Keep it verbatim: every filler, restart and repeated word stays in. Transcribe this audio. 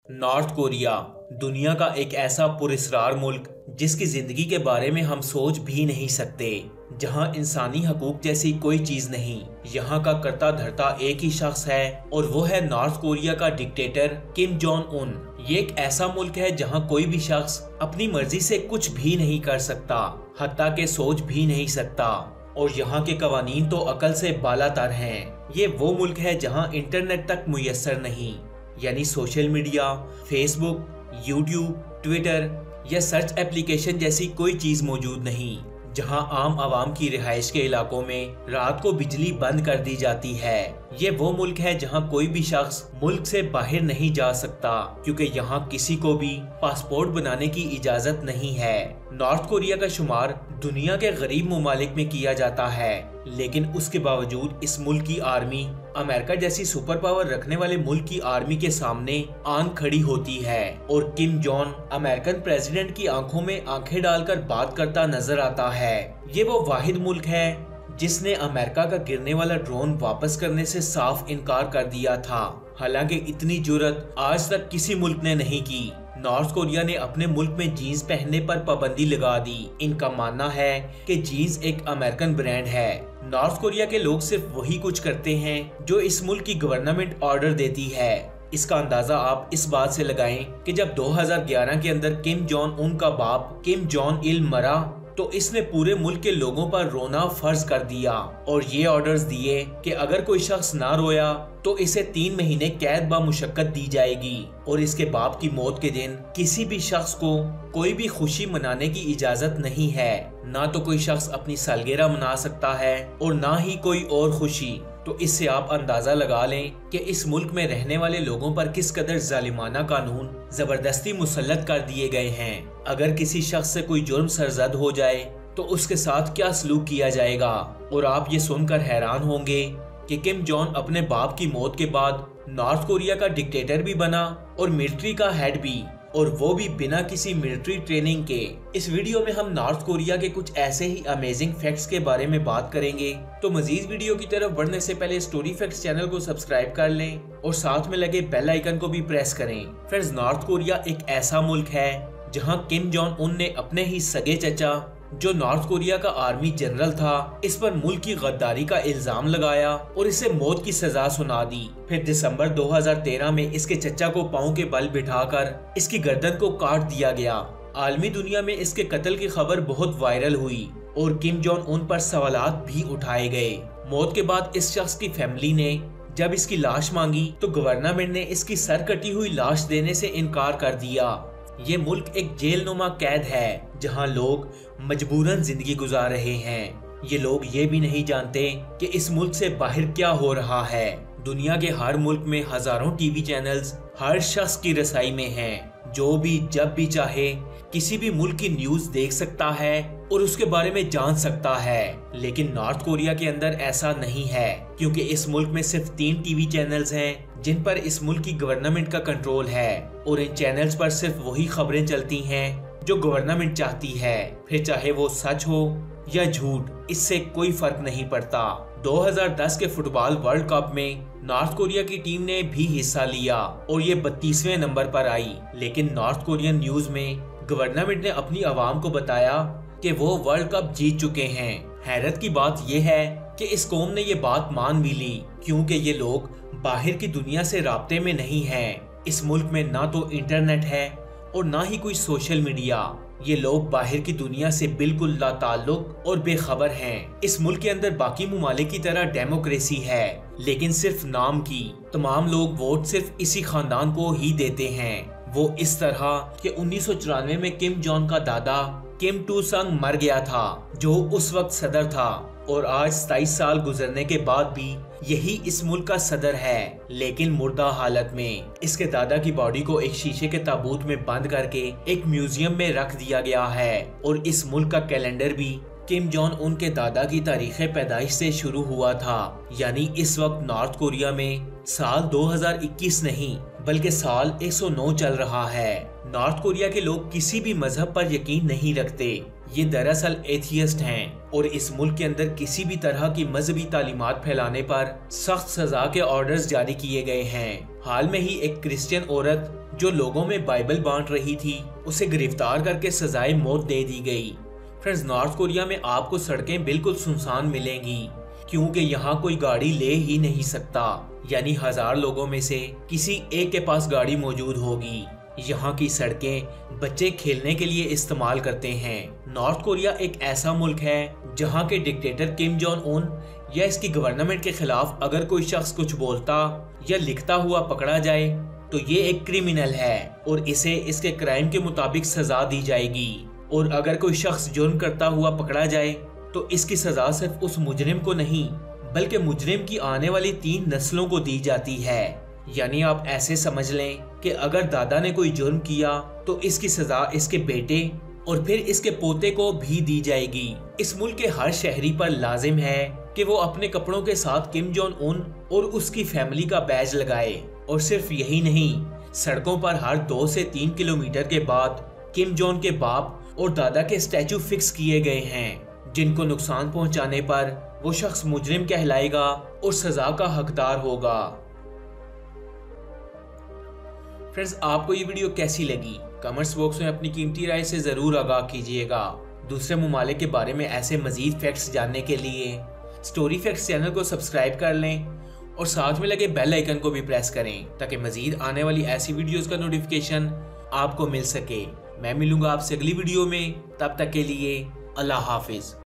North Korea दुनिया का एक ऐसा पुरस्कार मुल्क जिसकी जिंदगी के बारे में हम सोच भी नहीं सकते, जहां इंसानी हकूक जैसी कोई चीज नहीं। यहाँ का करता धरता एक ही शख्स है और वो है नॉर्थ कोरिया का डिक्टेटर किम जोंग उन। ये एक ऐसा मुल्क है जहाँ कोई भी शख्स अपनी मर्जी से कुछ भी नहीं कर सकता, हत्ता के सोच भी नहीं सकता, और यहाँ के कवानीन तो अकल से बालातर हैं। ये वो मुल्क है जहाँ इंटरनेट तक मुयस्सर नहीं, यानी social media, Facebook, YouTube, Twitter या सर्च एप्लीकेशन जैसी कोई चीज मौजूद नहीं, जहां आम आवाम की रिहाइश के इलाकों में रात को बिजली बंद कर दी जाती है। ये वो मुल्क है जहां कोई भी शख्स मुल्क से बाहर नहीं जा सकता, क्योंकि यहाँ किसी को भी पासपोर्ट बनाने की इजाजत नहीं है। नॉर्थ कोरिया का शुमार दुनिया के गरीब ममालिक में किया जाता है, लेकिन उसके बावजूद इस मुल्क की आर्मी अमेरिका जैसी सुपर पावर रखने वाले मुल्क की आर्मी के सामने आंख खड़ी होती है, और किम जोंग अमेरिकन प्रेसिडेंट की आंखों में आंखें डालकर बात करता नजर आता है। ये वो वाहिद मुल्क है जिसने अमेरिका का गिरने वाला ड्रोन वापस करने से साफ इनकार कर दिया था, हालांकि इतनी जुर्रत आज तक किसी मुल्क ने नहीं की। नॉर्थ कोरिया ने अपने मुल्क में जीन्स पहनने पर पाबंदी लगा दी। इनका मानना है कि जीन्स एक अमेरिकन ब्रांड है। नॉर्थ कोरिया के लोग सिर्फ वही कुछ करते हैं जो इस मुल्क की गवर्नमेंट ऑर्डर देती है। इसका अंदाजा आप इस बात से लगाएं कि जब दो हज़ार ग्यारह के अंदर किम जोंग उन का बाप किम जोंग इल मरा, तो इसने पूरे मुल्क के लोगों पर रोना फर्ज कर दिया और ये ऑर्डर्स दिए कि अगर कोई शख्स ना रोया तो इसे तीन महीने कैद ब मुशक्कत दी जाएगी, और इसके बाप की मौत के दिन किसी भी शख्स को कोई भी खुशी मनाने की इजाजत नहीं है। ना तो कोई शख्स अपनी सालगिरह मना सकता है और ना ही कोई और खुशी। तो इससे आप अंदाजा लगा लें कि इस मुल्क में रहने वाले लोगों पर किस कदर जालिमाना कानून जबरदस्ती मुसल्लत कर दिए गए हैं। अगर किसी शख्स से कोई जुर्म सरजद हो जाए तो उसके साथ क्या सलूक किया जाएगा। और आप ये सुनकर हैरान होंगे कि किम जोंग अपने बाप की मौत के बाद नॉर्थ कोरिया का डिक्टेटर भी बना और मिलिट्री का हेड भी, और वो भी बिना किसी मिलिट्री ट्रेनिंग के। इस वीडियो में हम नॉर्थ कोरिया के कुछ ऐसे ही अमेजिंग फैक्ट्स के बारे में बात करेंगे। तो मजीद वीडियो की तरफ बढ़ने से पहले स्टोरी फैक्ट्स चैनल को सब्सक्राइब कर लें और साथ में लगे बेल आइकन को भी प्रेस करें। फ्रेंड्स, नॉर्थ कोरिया एक ऐसा मुल्क है जहां किम जोंग उन ने अपने ही सगे चचा, जो नॉर्थ कोरिया का आर्मी जनरल था, इस पर मुल्क की गद्दारी का इल्जाम लगाया और इसे मौत की सजा सुना दी। फिर दिसंबर दो हज़ार तेरह में इसके चचा को पांव के बल बिठाकर इसकी गर्दन को काट दिया गया। आलमी दुनिया में इसके कत्ल की खबर बहुत वायरल हुई और किम जोंग उन पर सवालात भी उठाए गए। मौत के बाद इस शख्स की फैमिली ने जब इसकी लाश मांगी तो गवर्नमेंट ने इसकी सर कटी हुई लाश देने से इनकार कर दिया। ये मुल्क एक जेल नुमा कैद है जहां लोग मजबूरन जिंदगी गुजार रहे हैं। ये लोग ये भी नहीं जानते कि इस मुल्क से बाहर क्या हो रहा है। दुनिया के हर मुल्क में हजारों टीवी चैनल्स हर शख्स की रसाई में हैं। जो भी जब भी चाहे किसी भी मुल्क की न्यूज देख सकता है और उसके बारे में जान सकता है। लेकिन नॉर्थ कोरिया के अंदर ऐसा नहीं है, क्योंकि इस मुल्क में सिर्फ तीन टीवी चैनल्स हैं जिन पर इस मुल्क की गवर्नमेंट का कंट्रोल है, और इन चैनल्स पर सिर्फ वही खबरें चलती हैं जो गवर्नमेंट चाहती है, फिर चाहे वो सच हो या झूठ, इससे कोई फर्क नहीं पड़ता। दो हज़ार दस के फुटबॉल वर्ल्ड कप में नॉर्थ कोरिया की टीम ने भी हिस्सा लिया और ये बत्तीसवें नंबर पर आई, लेकिन नॉर्थ कोरियन न्यूज में गवर्नमेंट ने अपनी आवाम को बताया कि वो वर्ल्ड कप जीत चुके हैं। हैरत की बात यह है कि इस कौम ने ये बात मान भी ली, क्योंकि ये लोग बाहर की दुनिया से राब्ते में नहीं हैं। इस मुल्क में ना तो इंटरनेट है और ना ही कोई सोशल मीडिया। ये लोग बाहर की दुनिया से बिल्कुल लाताल्लुक और बेखबर हैं। इस मुल्क के अंदर बाकी ममालिक की तरह डेमोक्रेसी है, लेकिन सिर्फ नाम की। तमाम लोग वोट सिर्फ इसी खानदान को ही देते हैं। वो इस तरह कि उन्नीस सौ चौरानवे में किम जोंग का दादा किम टू संग मर गया था, जो उस वक्त सदर था, और आज सताईस साल गुजरने के बाद भी यही इस मुल्क का सदर है, लेकिन मुर्दा हालत में। इसके दादा की बॉडी को एक शीशे के ताबूत में बंद करके एक म्यूजियम में रख दिया गया है, और इस मुल्क का कैलेंडर भी किम जोंग उन के दादा की तारीख पैदाइश से शुरू हुआ था। यानी इस वक्त नॉर्थ कोरिया में साल दो हज़ार इक्कीस नहीं बल्कि साल एक सौ नौ चल रहा है। नॉर्थ कोरिया के लोग किसी भी मजहब पर यकीन नहीं रखते। ये दरअसल एथियस्ट हैं और इस मुल्क के अंदर किसी भी तरह की मजहबी तालीमात फैलाने पर सख्त सजा के ऑर्डर्स जारी किए गए हैं। हाल में ही एक क्रिश्चियन औरत जो लोगों में बाइबल बांट रही थी उसे गिरफ्तार करके सजाए मौत दे दी गई। फ्रेंड्स, नॉर्थ कोरिया में आपको सड़कें बिल्कुल सुनसान मिलेंगी क्योंकि यहाँ कोई गाड़ी ले ही नहीं सकता, यानी हजार लोगों में से किसी एक के पास गाड़ी मौजूद होगी। यहाँ की सड़कें बच्चे खेलने के लिए इस्तेमाल करते हैं। नॉर्थ कोरिया एक ऐसा मुल्क है जहाँ के डिक्टेटर किम जोंग उन या इसकी गवर्नमेंट के खिलाफ अगर कोई शख्स कुछ बोलता या लिखता हुआ पकड़ा जाए तो ये एक क्रिमिनल है और इसे इसके क्राइम के मुताबिक सजा दी जाएगी। और अगर कोई शख्स जुर्म करता हुआ पकड़ा जाए तो इसकी सजा सिर्फ उस मुजरिम को नहीं बल्कि मुजरिम की आने वाली तीन नस्लों को दी जाती है। यानी आप ऐसे समझ लें कि अगर दादा ने कोई जुर्म किया तो इसकी सजा इसके बेटे और फिर इसके पोते को भी दी जाएगी। इस मुल्क के हर शहरी पर लाजिम है कि वो अपने कपड़ों के साथ किम जोंग उन और उसकी फैमिली का बैज लगाए। और सिर्फ यही नहीं, सड़कों पर हर दो से तीन किलोमीटर के बाद किम जोंग के बाप और दादा के स्टैचू फिक्स किए गए हैं, जिनको नुकसान पहुंचाने पर वो शख्स मुजरिम कहलाएगा और सजा का हकदार होगा। फ्रेंड्स, आपको ये वीडियो कैसी लगी? कमेंट्स बॉक्स में अपनी कीमती राय से जरूर आगाह कीजिएगा। दूसरे ममालिक के बारे में ऐसे मजीद फैक्ट्स जानने के लिए स्टोरी फैक्ट्स चैनल को सब्सक्राइब कर लें और साथ में लगे बेल आइकन को भी प्रेस करें ताकि मजीद आने वाली ऐसी वीडियोस का नोटिफिकेशन आपको मिल सके। मैं मिलूंगा आपसे अगली वीडियो में, तब तक के लिए अल्लाह हाफिज।